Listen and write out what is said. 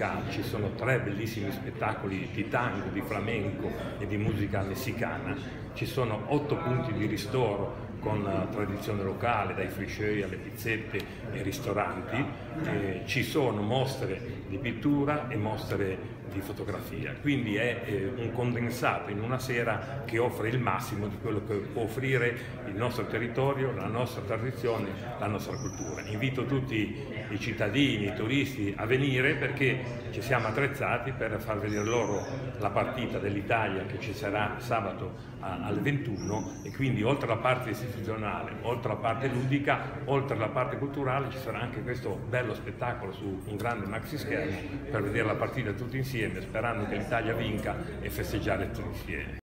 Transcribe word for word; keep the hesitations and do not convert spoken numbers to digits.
musicali, ci sono tre bellissimi spettacoli di tango, di flamenco e di musica messicana, ci sono otto punti di ristoro con tradizione locale, dai friscei alle pizzette e ristoranti, eh, ci sono mostre di pittura e mostre di fotografia, quindi è eh, un condensato in una sera che offre il massimo di quello che può offrire il nostro territorio, la nostra tradizione, la nostra cultura. Invito tutti i cittadini, i turisti a venire perché ci siamo attrezzati per far vedere loro la partita dell'Italia che ci sarà sabato alle ventuno, e quindi oltre alla parte istituzionale, oltre alla parte ludica, oltre alla parte culturale ci sarà anche questo bello spettacolo su un grande maxi schermo per vedere la partita tutti insieme, sperando che l'Italia vinca e festeggiare tutti insieme.